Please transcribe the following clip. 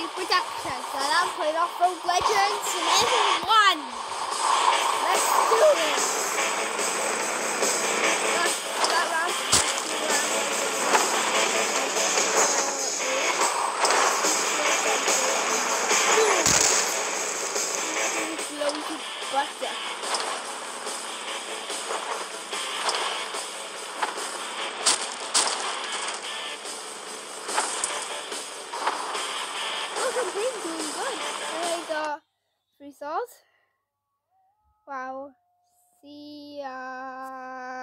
protection. So I'm playing off Rogue Legends Season 1. Let's do this. That round. Butter. Look, I'm doing good. I got 3 stars.